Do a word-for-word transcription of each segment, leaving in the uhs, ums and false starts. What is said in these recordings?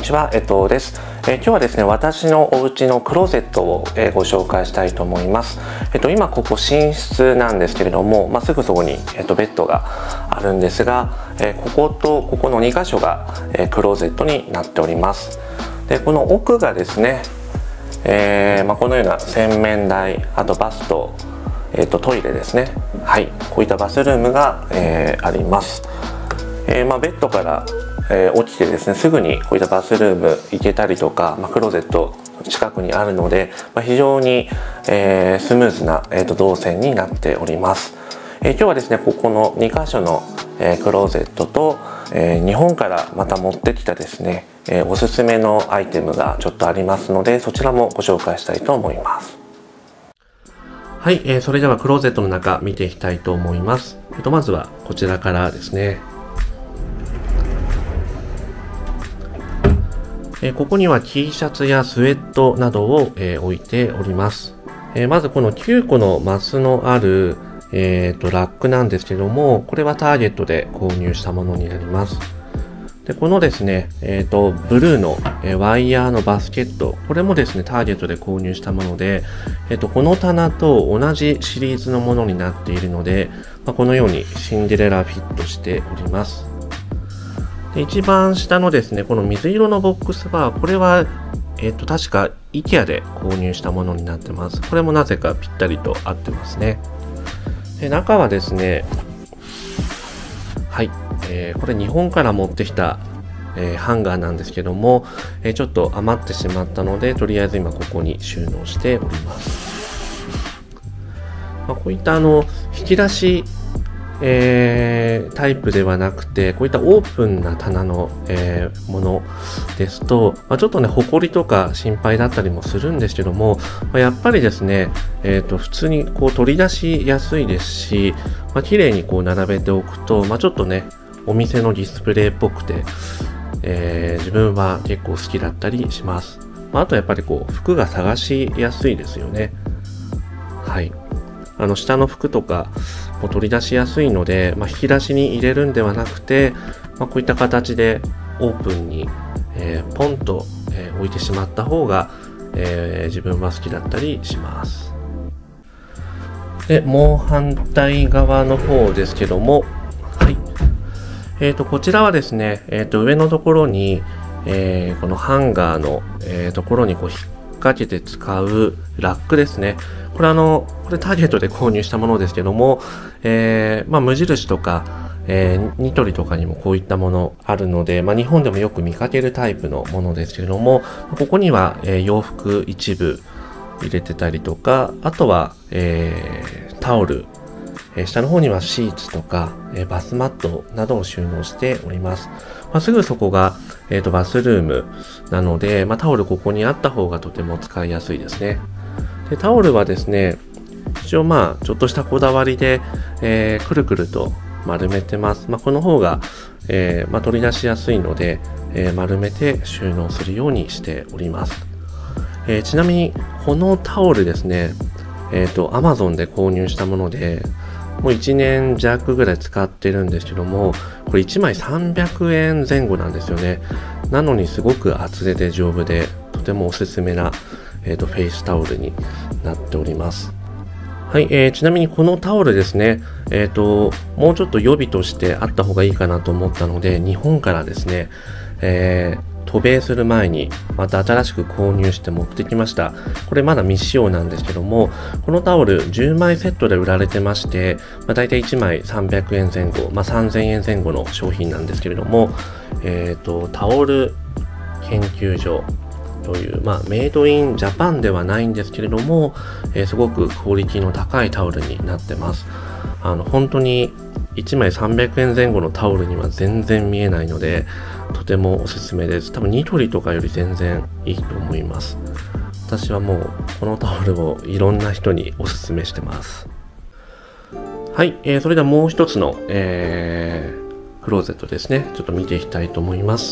にちは、江藤です。えー、今日はですね、私のお家のクローゼットを、えー、ご紹介したいと思います。えっと、今ここ寝室なんですけれども、まあ、すぐそこに、えっと、ベッドがあるんですが、えー、こことここのに箇所が、えー、クローゼットになっております。で、この奥がですね、えーまあ、このような洗面台、あとバスと、えー、とトイレですね。はい、こういったバスルームが、えー、あります。えーまあ、ベッドから、えー、起きてですね、すぐにこういったバスルーム行けたりとか、まあ、クローゼット近くにあるので、まあ、非常に、えー、スムーズな、えー、と動線になっております。えー、今日はですね、ここのに箇所の、えー、クローゼットと、えー、日本からまた持ってきたですね、えー、おすすめのアイテムがちょっとありますので、そちらもご紹介したいと思います。はい、えー、それではクローゼットの中見ていきたいと思います。えっと、まずはこちらからですね。えー、ここには T シャツやスウェットなどを、えー、置いております。えー、まずこのきゅうこのマスのある、えー、とラックなんですけども、これはターゲットで購入したものになります。で、このですね、えっと、ブルーの、えー、ワイヤーのバスケット、これもですね、ターゲットで購入したもので、えっと、この棚と同じシリーズのものになっているので、まあ、このようにシンデレラフィットしております。で、一番下のですね、この水色のボックスは、これは、えっと、確か IKEA で購入したものになってます。これもなぜかぴったりと合ってますね。で、中はですね、はい。えー、これ日本から持ってきた、えー、ハンガーなんですけども、えー、ちょっと余ってしまったので、とりあえず今ここに収納しております。まあ、こういったあの引き出し、えー、タイプではなくて、こういったオープンな棚の、えー、ものですと、まあ、ちょっとね、ホコリとか心配だったりもするんですけども、まあ、やっぱりですね、えーと、普通にこう取り出しやすいですし、まあ、綺麗にこう並べておくと、まあ、ちょっとね、お店のディスプレイっぽくて、えー、自分は結構好きだったりします。まあ、あとやっぱりこう服が探しやすいですよね。はい。あの下の服とかも取り出しやすいので、まあ、引き出しに入れるんではなくて、まあ、こういった形でオープンに、えー、ポンと、えー、置いてしまった方が、えー、自分は好きだったりします。で、もう反対側の方ですけども、はい。えーと、こちらはですね、えーと、上のところに、えー、このハンガーの、えー、ところにこう引っ掛けて使うラックですね。これあの、これターゲットで購入したものですけども、えー、まあ無印とか、えー、ニトリとかにもこういったものあるので、まあ日本でもよく見かけるタイプのものですけれども、ここには、えー、洋服一部入れてたりとか、あとは、えー、タオル、えー、下の方にはシーツとか、えー、バスマットなどを収納しております。まあ、すぐそこが、えーと、バスルームなので、まあ、タオルここにあった方がとても使いやすいですね。で、タオルはですね、一応まあちょっとしたこだわりで、えー、くるくると丸めてます。まあ、この方が、えーまあ、取り出しやすいので、えー、丸めて収納するようにしております。えー、ちなみにこのタオルですね、えっと Amazon で購入したもので、もういちねん弱ぐらい使ってるんですけども、これいちまいさんびゃくえんぜん後なんですよね。なのにすごく厚手で丈夫で、とてもおすすめな、えーと、フェイスタオルになっております。はい、えー、ちなみにこのタオルですね、えっと、もうちょっと予備としてあった方がいいかなと思ったので、日本からですね、えー渡米する前にまた新しく購入して持ってきました。これまだ未使用なんですけども、このタオルじゅうまいセットで売られてまして、まあ、大体いちまいさんびゃくえんぜん後、まあ、さんぜんえんぜん後の商品なんですけれども、えっと、タオル研究所という、まあ、メイドインジャパンではないんですけれども、えー、すごくクオリティの高いタオルになってます。あの、本当にいちまいさんびゃくえんぜん後のタオルには全然見えないので、とてもおすすめです。多分ニトリとかより全然いいと思います。私はもうこのタオルをいろんな人におすすめしてます。はい、えー、それではもう一つの、えー、クローゼットですね。ちょっと見ていきたいと思います。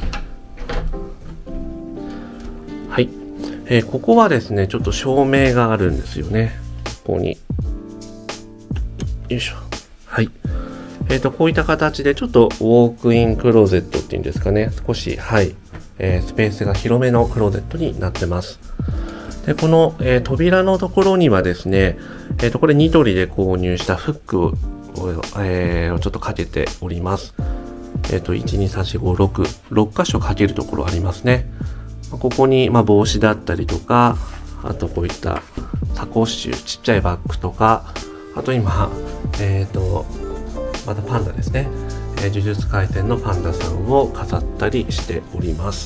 はい、えー、ここはですね、ちょっと照明があるんですよね。ここに。よいしょ。はい。えっと、こういった形でちょっとウォークインクローゼットっていうんですかね。少し、はい。 えー、スペースが広めのクローゼットになってます。で、この、えー、扉のところにはですね、えっと、これニトリで購入したフックを、えー、ちょっとかけております。えっと、いち、に、さん、よん、ご、ろく、ろっ箇所かけるところありますね。ここに、まあ、帽子だったりとか、あとこういったサコッシュ、ちっちゃいバッグとか、あと今、えっと、またパンダですね。えー、呪術廻戦のパンダさんを飾ったりしております。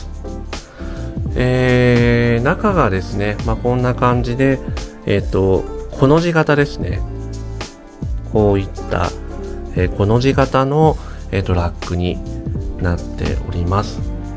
えー、中がですね、まあ、こんな感じで、えっと、コの字型ですね。こういった、えー、コの字型の、えっと、ラックになっております。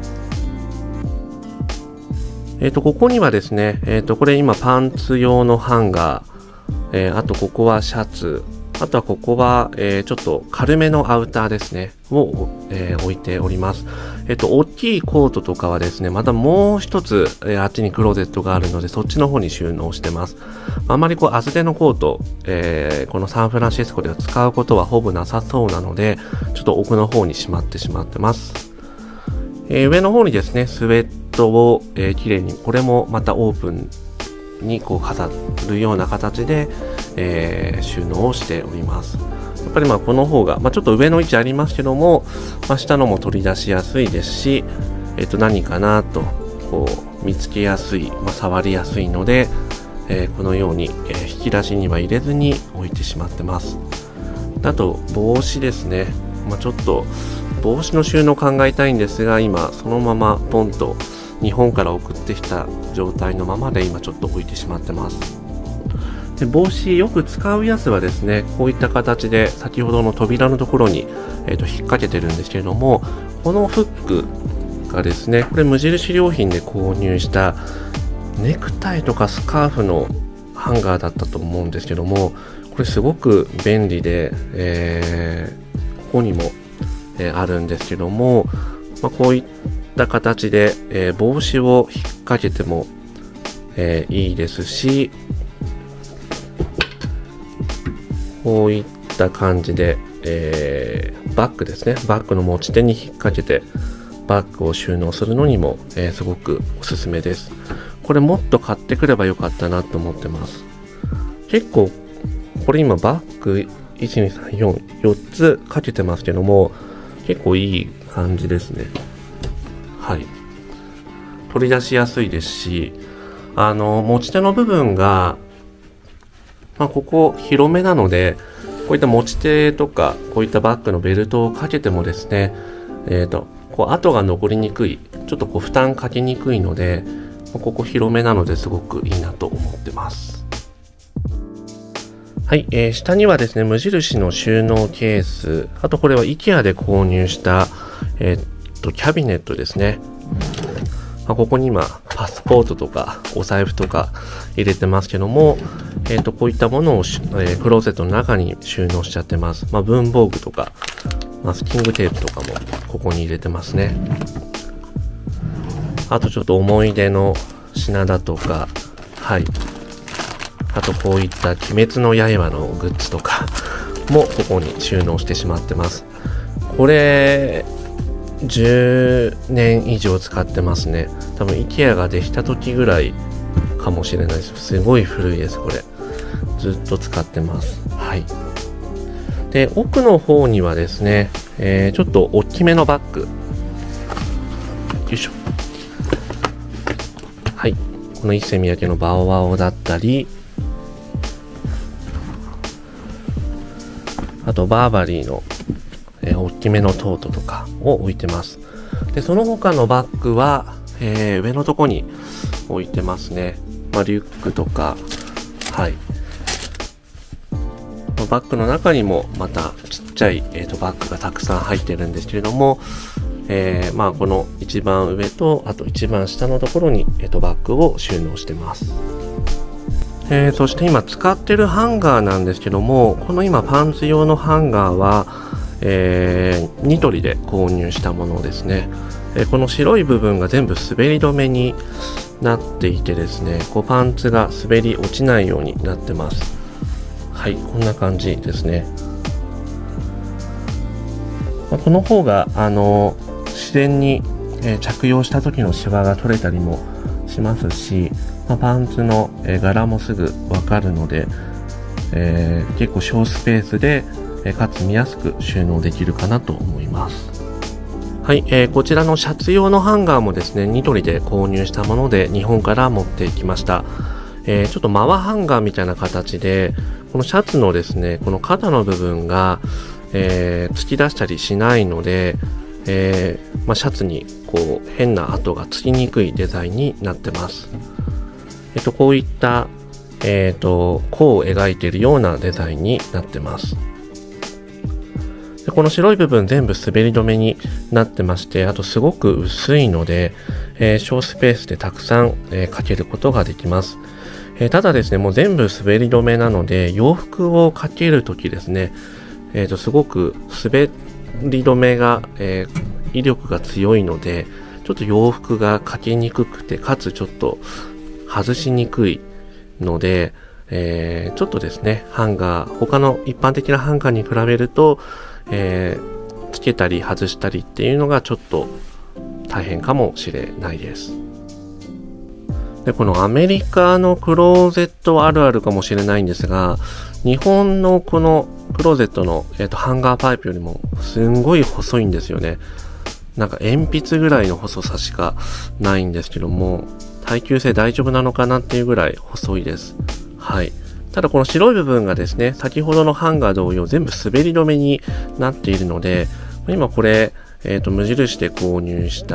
えっと、ここにはですね、えっと、これ今パンツ用のハンガー、えー、あとここはシャツ、あとはここは、えー、ちょっと軽めのアウターですね、を、えー、置いております。えっと、大きいコートとかはですね、またもう一つ、えー、あっちにクローゼットがあるので、そっちの方に収納してます。あまりこう、厚手のコート、えー、このサンフランシスコでは使うことはほぼなさそうなので、ちょっと奥の方にしまってしまってます。えー、上の方にですね、スウェットを、えー、綺麗に、これもまたオープンにこう飾るような形で、えー、収納をしております。やっぱりまあこの方が、まあ、ちょっと上の位置ありますけども、まあ、下のも取り出しやすいですし、えー、と何かなとこう見つけやすい、まあ、触りやすいので、えー、このように、えー、引き出しには入れずに置いてしまってます。あと帽子ですね、まあ、ちょっと帽子の収納考えたいんですが、今そのままポンと日本から送ってきた状態のままで今ちょっと置いてしまってます。で、帽子よく使うやつはですね、こういった形で先ほどの扉のところに、えー、と引っ掛けてるんですけれども、このフックがですね、これ無印良品で購入したネクタイとかスカーフのハンガーだったと思うんですけども、これすごく便利で、えー、ここにも、えー、あるんですけども、まあ、こういった形で、えー、帽子を引っ掛けても、えー、いいですし、こういった感じで、えー、バッグですね、バッグの持ち手に引っ掛けてバッグを収納するのにも、えー、すごくおすすめです。これもっと買ってくればよかったなと思ってます。結構これ今バッグいち、に、さん、よん、よっつかけてますけども、結構いい感じですね。はい、取り出しやすいですし、あの持ち手の部分が、まあ、ここ広めなので、こういった持ち手とかこういったバッグのベルトをかけてもですね、えーとこう跡が残りにくい、ちょっとこう負担かけにくいので、ここ広めなのですごくいいなと思ってます。はい、えー、下にはですね、無印の収納ケース、あとこれは IKEA で購入した、えー、っとキャビネットですね。まあ、ここに今パスポートとかお財布とか入れてますけども、えー、とこういったものを、えー、クローゼットの中に収納しちゃってます。まあ、文房具とかマスキングテープとかもここに入れてますね。あとちょっと思い出の品だとか、はい、あとこういった鬼滅の刃のグッズとかもここに収納してしまってます。これじゅうねん以上使ってますね。多分 IKEA ができた時ぐらいかもしれないです。すごい古いです、これ。ずっと使ってます。はい。で、奥の方にはですね、えー、ちょっと大きめのバッグ。よいしょ。はい。この一世三宅のバオバオだったり、あとバーバリーの、えー、大きめのトートとかを置いてます。で、その他のバッグは、えー、上のとこに置いてますね。まあ、リュックとか、はい。バッグの中にもまたちっちゃい、えー、とバッグがたくさん入ってるんですけれども、えー、まあこの一番上とあと一番下のところに、えー、とバッグを収納してます。えー、そして今使ってるハンガーなんですけども、この今パンツ用のハンガーは、えー、ニトリで購入したものですね。えー、この白い部分が全部滑り止めになっていてですね、こうパンツが滑り落ちないようになってます。はい、こんな感じですね。まあ、この方があの自然に、 えー、着用した時のシワが取れたりもしますし、まあ、パンツの、えー、柄もすぐわかるので、えー、結構小スペースで、えー、かつ見やすく収納できるかなと思います。はい、えー、こちらのシャツ用のハンガーもですね、ニトリで購入したもので日本から持ってきました。えー、ちょっとマワハンガーみたいな形で、このシャツのですね、この肩の部分が、えー、突き出したりしないので、えーまあ、シャツにこう変な跡がつきにくいデザインになってます。えっと、こういった、えーと、弧を描いているようなデザインになってます。でこの白い部分全部滑り止めになってまして、あとすごく薄いので、えー、小スペースでたくさん、えー、かけることができます。えー、ただですね、もう全部滑り止めなので、洋服をかけるときですね、えーと、すごく滑り止めが、えー、威力が強いので、ちょっと洋服がかけにくくて、かつちょっと外しにくいので、えー、ちょっとですね、ハンガー、他の一般的なハンガーに比べると、えー、つけたり外したりっていうのがちょっと大変かもしれないです。で、このアメリカのクローゼットあるあるかもしれないんですが、日本のこのクローゼットの、えーと、ハンガーパイプよりもすんごい細いんですよね。なんか鉛筆ぐらいの細さしかないんですけども、耐久性大丈夫なのかなっていうぐらい細いです。はい。ただこの白い部分がですね、先ほどのハンガー同様全部滑り止めになっているので、今これ、えーと、無印で購入した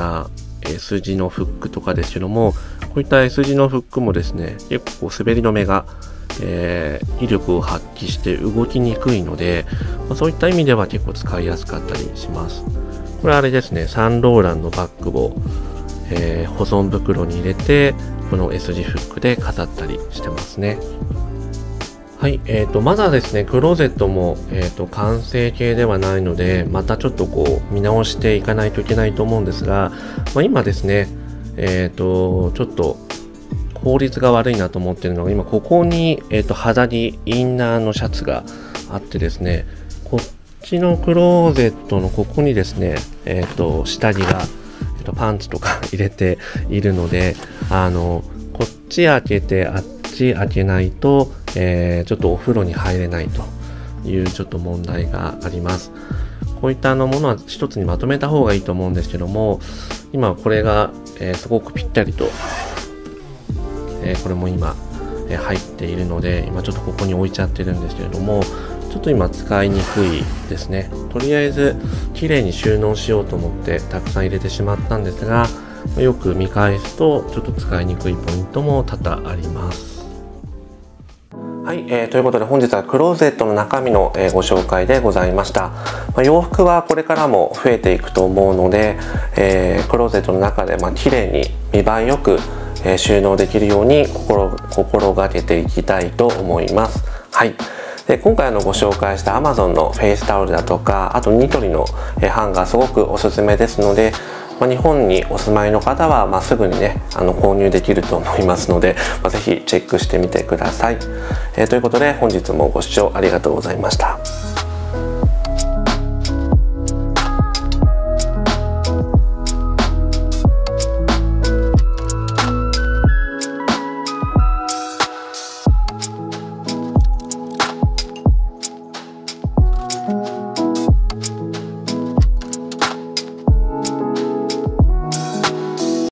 S 字のフックとかですけども、こういった S 字のフックもですね、結構滑り止めが、えー、威力を発揮して動きにくいので、まあ、そういった意味では結構使いやすかったりします。これあれですね、サンローランのバッグを、えー、保存袋に入れて、この S 字フックで飾ったりしてますね。はい、えーと、まだですね、クローゼットも、えーと、完成形ではないので、またちょっとこう、見直していかないといけないと思うんですが、まあ、今ですね、えーと、ちょっと、効率が悪いなと思っているのが、今、ここに、えーと、肌着、インナーのシャツがあってですね、こっちのクローゼットのここにですね、えーと、下着が、えーと、パンツとか入れているので、あの、こっち開けて、あっち開けないと、えー、ちょっとお風呂に入れないというちょっと問題があります。こういったあのものは一つにまとめた方がいいと思うんですけども、今これが、えー、すごくぴったりと、えー、これも今、えー、入っているので、今ちょっとここに置いちゃってるんですけれども、ちょっと今使いにくいですね。とりあえず綺麗に収納しようと思ってたくさん入れてしまったんですが、よく見返すとちょっと使いにくいポイントも多々あります。はい、えー、ということで本日はクローゼットの中身の、えー、ご紹介でございました。まあ、洋服はこれからも増えていくと思うので、えー、クローゼットの中でまあ綺麗に見栄えよく、えー、収納できるように心心がけていきたいと思います。はい。で今回のご紹介した Amazon のフェイスタオルだとか、あとニトリの、えー、ハンガーすごくおすすめですので、まあ、日本にお住まいの方は、まあ、すぐにねあの購入できると思いますので、まあ、ぜひチェックしてみてください。えー、ということで本日もご視聴ありがとうございました。